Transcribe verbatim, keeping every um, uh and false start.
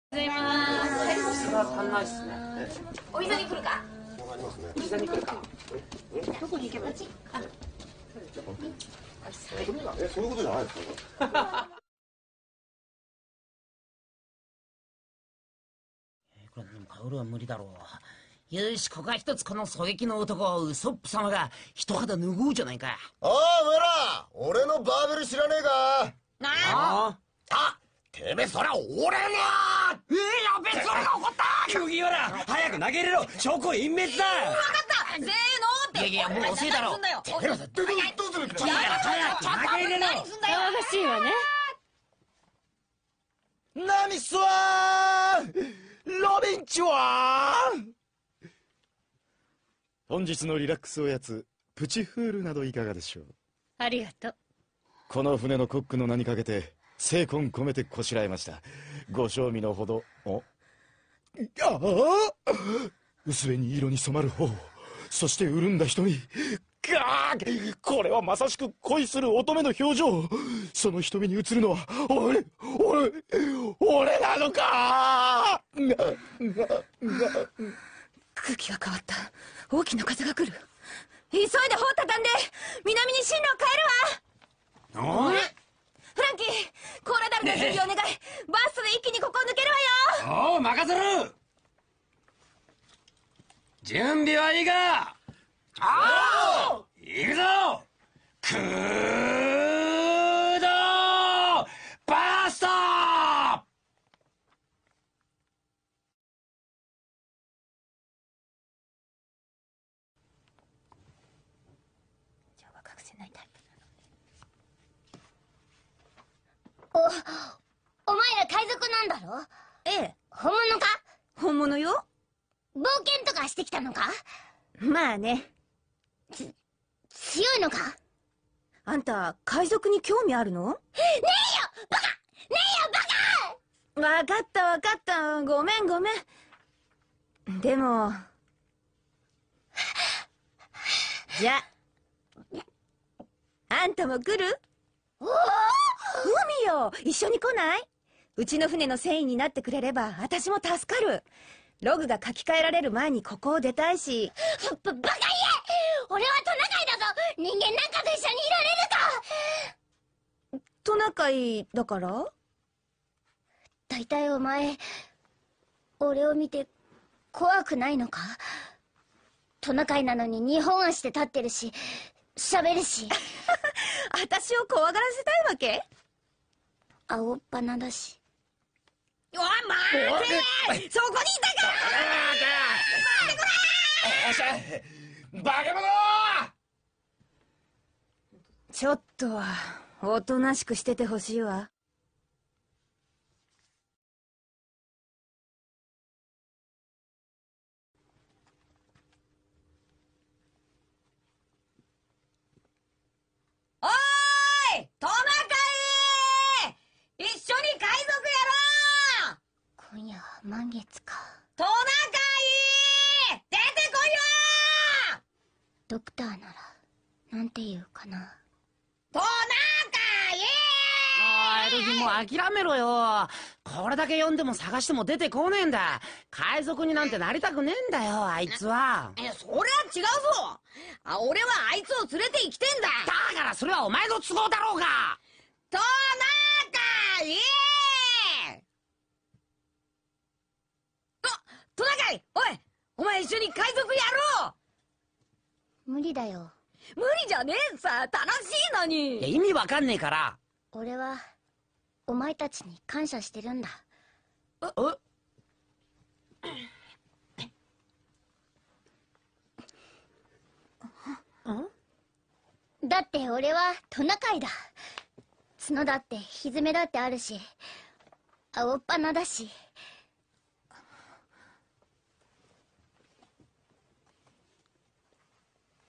ございます。 それは足んないですね。 お膝に来るか。 お膝に来るか。 どこに行けばいい？あ、 え、そういうことじゃないですか。 これでも薫は無理だろう。よし、ここは一つこの狙撃の男ウソップ様が一肌脱ごうじゃないか。 ああ、お前ら、俺のバーベル知らねえか。 なああ、てめえそりゃ俺の。 えー、やべえ、それが起こった。 麦わら、早く投げ入れろ。証拠隠滅だ。 分かった。せーのって。 いやいやもう遅いだろ。 何すんだよ。 てめえどうする。 いや早く投げ入れろ。 何すんだよ。 騒がしいわね。 何すわーロビンチは本日のリラックスおやつプチフールなどいかがでしょう。 ありがとう。 この船のコックの名にかけて精魂込めてこしらえました。ご賞味のほど。おああ薄紅色に染まる方、そして潤んだ瞳。ガーこれはまさしく恋する乙女の表情。その瞳に映るのは俺俺俺なのか。 空気が変わった。大きな風が来る。急いで帆を畳んで南に進路を変えるわ。 おい。 フランキー、コーラダルの準備お願い。バーストで一気にここを抜けるわよ。 おう、任せる。準備はいいか。ああ。行くぞ。クードバースト。 情は隠せないタイプお、お前ら海賊なんだろ？ ええ、 本物か？ 本物よ。 冒険とかしてきたのか？ まあね。 強いのか？ あんた海賊に興味あるの？ ねえよバカ！ねえよバカ！ わかったわかった。ごめんごめん。でもじゃああんたも来る？ おお！ 海よ、一緒に来ない？うちの船の船員になってくれれば私も助かる。ログが書き換えられる前にここを出たいし。 ババカ言え！俺はトナカイだぞ！人間なんかと一緒にいられるか！ トナカイだから？ 大体お前俺を見て怖くないのか？トナカイなのに二本足で立ってるし喋るし私を怖がらせたいわけ？ 青っ鼻だし。 おい、待て。そこにいたか。 よっしゃバカ者。 ちょっとはおとなしくしててほしいわ。 おーい、トナカイ。一緒に海賊やろう。 今夜は満月か。 トナカイ、出てこいよ。 ドクターならなんて言うかな。 トナカイ。 おいエルフィもう諦めろよ。これだけ呼んでも探しても出てこねえんだ。海賊になんてなりたくねえんだよあいつは。 え、そりゃ違うぞ。あ、俺はあいつを連れて行きてんだ。 だからそれはお前の都合だろうが。 トナカイ。と、トナカイ、おい、お前一緒に海賊やろう。 無理だよ。 無理じゃねえさ、楽しいのいやに。 意味わかんねえから。 俺はお前たちに感謝してるんだ。だって俺はトナカイだ。角だってひづめだってあるし青っ鼻だし